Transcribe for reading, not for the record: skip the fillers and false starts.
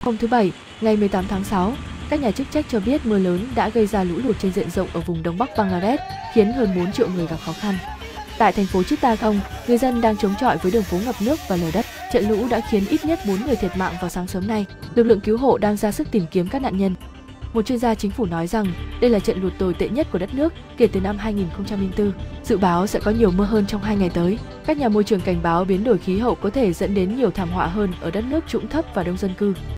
Hôm thứ Bảy, ngày 18 tháng 6, các nhà chức trách cho biết mưa lớn đã gây ra lũ lụt trên diện rộng ở vùng Đông Bắc Bangladesh, khiến hơn 4 triệu người gặp khó khăn. Tại thành phố Chittagong, người dân đang chống chọi với đường phố ngập nước và lở đất. Trận lũ đã khiến ít nhất 4 người thiệt mạng vào sáng sớm nay. Lực lượng cứu hộ đang ra sức tìm kiếm các nạn nhân. Một chuyên gia chính phủ nói rằng đây là trận lụt tồi tệ nhất của đất nước kể từ năm 2004. Dự báo sẽ có nhiều mưa hơn trong 2 ngày tới. Các nhà môi trường cảnh báo biến đổi khí hậu có thể dẫn đến nhiều thảm họa hơn ở đất nước trũng thấp và đông dân cư.